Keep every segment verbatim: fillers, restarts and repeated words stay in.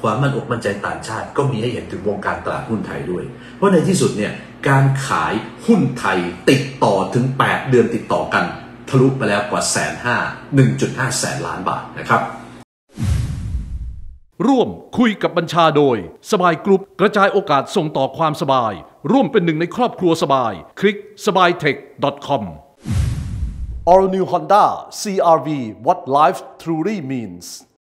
ความมั่นอกมั่นใจต่างชาติก็มีให้เห็นถึงวงการตลาดหุ้นไทยด้วยเพราะในที่สุดเนี่ยการขายหุ้นไทยติดต่อถึงแปดเดือนติดต่อกันทะลุไปแล้วกว่าแสนห้า หนึ่งจุดห้า แสนล้านบาทนะครับร่วมคุยกับบัญชาโดยสบายกรุ๊ปกระจายโอกาสส่งต่อความสบายร่วมเป็นหนึ่งในครอบครัวสบายคลิก สบายเทค ดอท คอม All New Honda ซี อาร์ วี What Life Truly Means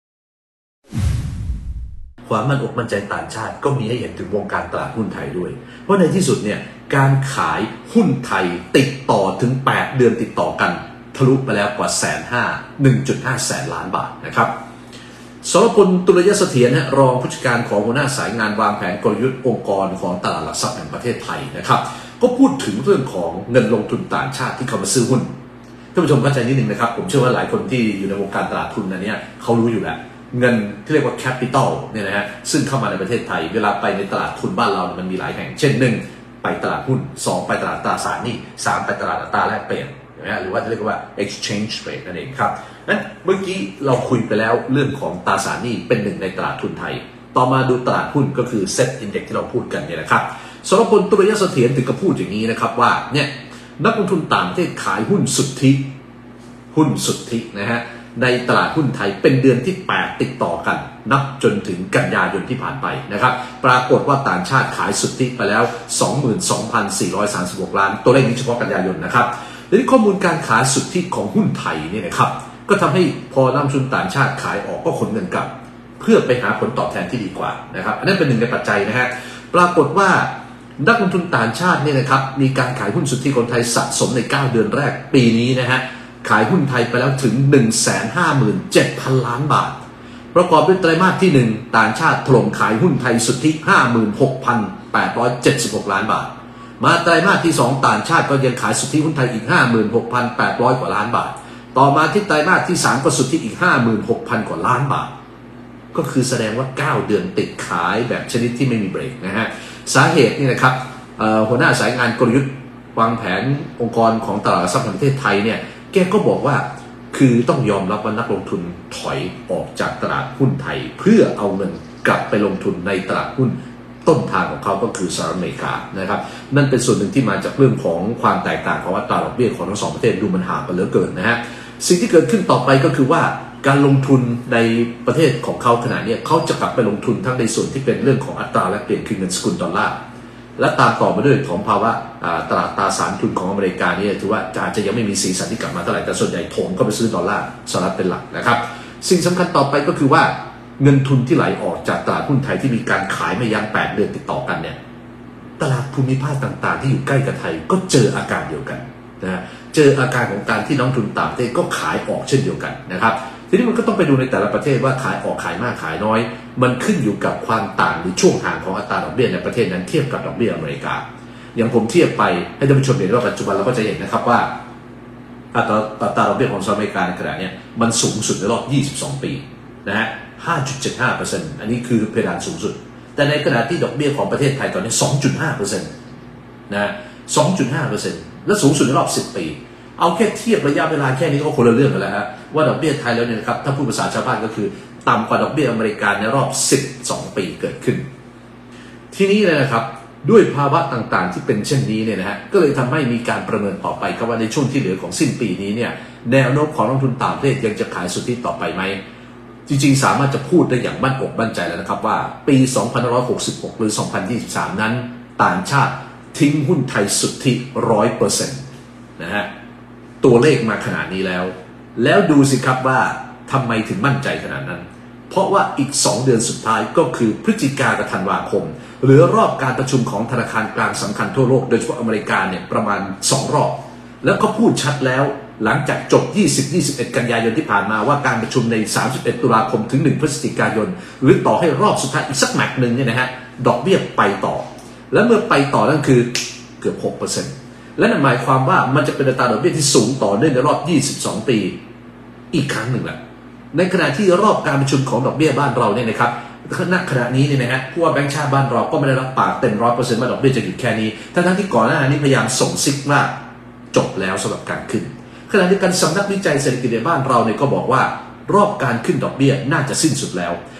ความมั่นอกมั่นใจต่างชาติก็มีให้เห็นถึงวงการตลาดหุ้นไทยด้วยเพราะในที่สุดเนี่ยการขายหุ้นไทยติดต่อถึงแปดเดือนติดต่อกันทะลุไปแล้วกว่าแสนห้า หนึ่งจุดห้า แสนล้านบาทนะครับสรพล ตุลยเสถียรรองผู้จัดการของหัวหน้าสายงานวางแผนกลยุทธ์องค์กรของตลาดหลักทรัพย์แห่งประเทศไทยนะครับก็พูดถึงเรื่องของเงินลงทุนต่างชาติที่เขามาซื้อหุ้นท่านผู้ชมเข้าใจนิดนึงนะครับผมเชื่อว่าหลายคนที่อยู่ในวงการตลาดทุนอันนี้เขารู้อยู่แล้วเงินที่เรียกว่าแคปิตอลเนี่ยนะฮะซึ่งเข้ามาในประเทศไทยเวลาไปในตลาดทุนบ้านเรามันมีหลายแห่งเช่นหนึ่งไปตลาดหุ้นสองไปตลาดตราสารหนี้สามไปตลาดอัตราแลกเปลี่ยนหรือว่าเรียกว่า exchange rate นั่นเองครับนั้นเมื่อกี้เราคุยไปแล้วเรื่องของตราสารหนี้เป็นหนึ่งในตลาดทุนไทยต่อมาดูตลาดหุ้นก็คือ Set Index ที่เราพูดกันเนี่ยนะครับสรพล ตุลยเสถียรถึงกับพูดอย่างนี้นะครับว่าเนี่ยนักลงทุนต่างประเทศขายหุ้นสุทธิหุ้นสุทธินะฮะในตลาดหุ้นไทยเป็นเดือนที่แปดติดต่อกันนับจนถึงกันยายนที่ผ่านไปนะครับปรากฏว่าต่างชาติขายสุทธิไปแล้ว สองหมื่นสองพันสี่ร้อยสามสิบหก ล้านตัวเลขนี้เฉพาะกันยายนนะครับและข้อมูลการขายสุทธิของหุ้นไทยเนี่ยนะครับก็ทำให้พอนักลงทุนต่างชาติขายออกก็ขนเงินกลับเพื่อไปหาผลตอบแทนที่ดีกว่านะครับอันนั้นเป็นหนึ่งในปัจจัยนะฮะปรากฏว่านักลงทุนต่างชาติเนี่ยนะครับมีการขายหุ้นสุทธิของไทยสะสมในเก้าเดือนแรกปีนี้นะฮะขายหุ้นไทยไปแล้วถึง หนึ่งแสนห้าหมื่นเจ็ดพัน ล้านบาทประกอบด้วยไตรมาสที่หนึ่งต่างชาติถล่มขายหุ้นไทยสุทธิ ห้าหมื่นหกพันแปดร้อยเจ็ดสิบหก ล้านบาทมาไตรมาสที่สองต่างชาติก็ยังขายสุทธิหุ้นไทยอีก ห้าหมื่นหกพันแปดร้อย กว่าล้านบาทต่อมาที่ไตรมาสที่สามก็สุทธิอีก ห้าหมื่นหกพัน กว่าล้านบาทก็คือแสดงว่าเก้าเดือนติดขายแบบชนิดที่ไม่มีเบรกนะฮะสาเหตุนี่นะครับหัวหน้าสายงานกลยุทธ์วางแผนองค์กรของตลาดหลักทรัพย์แห่งประเทศไทยเนี่ยแกก็บอกว่าคือต้องยอมรับว่านักลงทุนถอยออกจากตลาดหุ้นไทยเพื่อเอาเงินกลับไปลงทุนในตลาดหุ้นต้นทางของเขาก็คือสหรัฐอเมริกานะครับนั่นเป็นส่วนหนึ่งที่มาจากเรื่องของความแตกต่างของอัตราดอกเบี้ยของทั้งสองประเทศดูมันห่างกันเหลือเกินนะฮะสิ่งที่เกิดขึ้นต่อไปก็คือว่าการลงทุนในประเทศของเขาขณะนี้เขาจะกลับไปลงทุนทั้งในส่วนที่เป็นเรื่องของอัตราแลกเปลี่ยนคือเงินสกุลดอลลาร์และตามต่อมาด้วยของภาวะตลาดตราสารทุนของอเมริกานี่ถือว่าอาจจะยังไม่มีสีสันที่กลับมาเท่าไหร่แต่ส่วนใหญ่โถมก็ไปซื้อดอลลาร์สหรัฐเป็นหลักนะครับสิ่งสำคัญต่อไปก็คือว่าเงินทุนที่ไหลออกจากตลาดหุ้นไทยที่มีการขายไม่ยั้งแปดเดือนติดต่อกันเนี่ยตลาดภูมิภาคต่างๆที่อยู่ใกล้กับไทยก็เจออาการเดียวกันนะเจออาการของการที่นักทุนต่างประเทศก็ขายออกเช่นเดียวกันนะครับทีนี้มันก็ต้องไปดูในแต่ละประเทศว่าขายออกขายมากขายน้อยมันขึ้นอยู่กับความต่างหรือช่วงห่างของอัตราดอกเบี้ยในประเทศนั้นเทียบกับดอกเบี้ยอเมริกาอย่างผมเทียบไปให้ท่านผู้ชมเห็นว่าปัจจุบันเราก็จะเห็นนะครับว่าอัตราอัตราดอกเบี้ยของสหรัฐอเมริกาในขณะนี้มันสูงสุดในรอบยี่สิบสองปีนะฮะ ห้าจุดเจ็ดห้าเปอร์เซ็นต์ อันนี้คือเพดานสูงสุดแต่ในขณะที่ดอกเบี้ยของประเทศไทยตอนนี้ สองจุดห้าเปอร์เซ็นต์ นะ สองจุดห้าเปอร์เซ็นต์ และสูงสุดในรอบสิบปีเอาแค่เทียบระยะเวลาแค่นี้ก็คนละเรื่องกันแล้วฮะว่าดอกเบี้ยไทยแล้วเนี่ยนะครับถ้าพูดภาษาชาวบ้านก็คือต่ำกว่าดอกเบี้ยอเมริกาในรอบสิบสองปีเกิดขึ้นทีนี้เลยนะครับด้วยภาวะต่างๆที่เป็นเช่นนี้เนี่ยนะฮะก็เลยทำให้มีการประเมินต่อไปครับว่าในช่วงที่เหลือของสิ้นปีนี้เนี่ยแนวโน้มของนักลงทุนต่างประเทศยังจะขายสุทธิต่อไปไหมจริงๆสามารถจะพูดได้อย่างมั่นอกมั่นใจแล้วนะครับว่าปีสองพันห้าร้อยหกสิบหกหรือสองพันยี่สิบสามนั้นต่างชาติทิ้งหุ้นไทยสุทธิ หนึ่งร้อยเปอร์เซ็นต์ นะฮะตัวเลขมาขนาดนี้แล้วแล้วดูสิครับว่าทำไมถึงมั่นใจขนาดนั้นเพราะว่าอีกสองเดือนสุดท้ายก็คือพฤศจิกายนกับธันวาคมหรือรอบการประชุมของธนาคารกลางสำคัญทั่วโลกโดยเฉพาะอเมริกาเนี่ยประมาณสองรอบแล้วก็พูดชัดแล้วหลังจากจบ ยี่สิบ ยี่สิบเอ็ด กันยายนที่ผ่านมาว่าการประชุมในสามสิบเอ็ดตุลาคมถึงหนึ่งพฤศจิกายนหรือต่อให้รอบสุดท้ายอีกสักแมตช์นึงเนี่ยนะฮะดอกเบี้ยไปต่อและเมื่อไปต่อนั่นคือเกือบ หกเปอร์เซ็นต์ และนั่นหมายความว่ามันจะเป็นอัตราดอกเบี้ยที่สูงต่อเนื่องในรอบยี่สิบสองปีอีกครั้งหนึ่งแหละในขณะที่รอบการประชุมของดอกเบี้ยบ้านเราเนี่ยนะครับณขณะนี้เนี่ยนะฮะผู้ว่าแบงก์ชาติบ้านเราก็ไม่ได้รับปากเต็ม ร้อยเปอร์เซ็นต์ ว่าดอกเบี้ยจะหยุดแค่นี้ทั้งๆที่ก่อนหน้านี้พยายามส่งซิกว่าจบแล้วสำหรับการขึ้นขณะเดียวกันสำนักวิจัยเศรษฐกิจในบ้านเราเนี่ยก็บอกว่ารอบการขึ้นดอกเบี้ยน่าจะสิ้นสุดแล้ว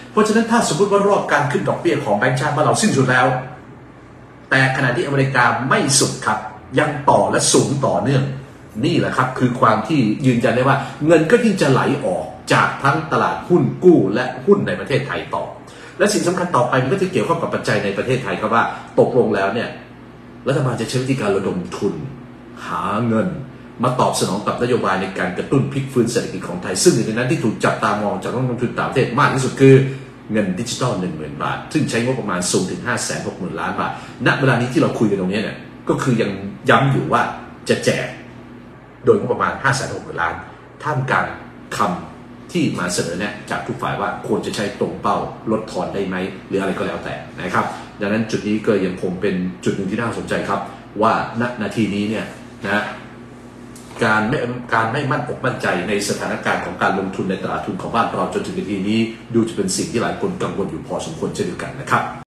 เพราะฉะนั้นถ้าสมมติว่ารอบการขึ้นดอกเบี้ยของแบงก์ชาติบ้านเราสิ้นสุดแล้วแต่ขณะที่อเมริกาไม่สุดครับยังต่อและสูงต่อเนื่องนี่แหละครับคือความที่ยืนยันได้ว่าเงินก็ยิ่งจะไหลออกจากทั้งตลาดหุ้นกู้และหุ้นในประเทศไทยต่อและสิ่งสำคัญต่อไปมันก็จะเกี่ยวข้องกับปัจจัยในประเทศไทยครับว่าตกลงแล้วเนี่ยรัฐบาลจะใช้วิธีการระดมทุนหาเงินมาตอบสนองกับนโยบายในการกระตุ้นพลิกฟื้นเศรษฐกิจของไทยซึ่งหนึ่งในนั้นที่ถูกจับตามองจากนักลงทุนต่างประเทศมากที่สุดคือเงินดิจิทัลหนึ่งหมื่นบาทซึ่งใช้งบประมาณสูงถึงห้าแสนหกหมื่นล้านบาทณเวลานี้ที่เราคุยกันตรงนี้เนี่ยก็คือยังย้ำอยู่ว่าจะแจกโดยงบประมาณห้าแสนหกหมื่นล้านท่ามกลางคำที่มาเสนอแนะจากทุกฝ่ายว่าควรจะใช้ตรงเป้าลดทอนได้ไหมหรืออะไรก็แล้วแต่นะครับดังนั้นจุดนี้ก็ยังคงเป็นจุดหนึ่งที่น่าสนใจครับว่าณนาทีนี้เนี่ยนะการไม่การไม่มั่นอกมั่นใจในสถานการณ์ของการลงทุนในตลาดทุนของบ้านเราจนถึงนาทีนี้ดูจะเป็นสิ่งที่หลายคนกังวลอยู่พอสมควรเช่นเดียวกันนะครับ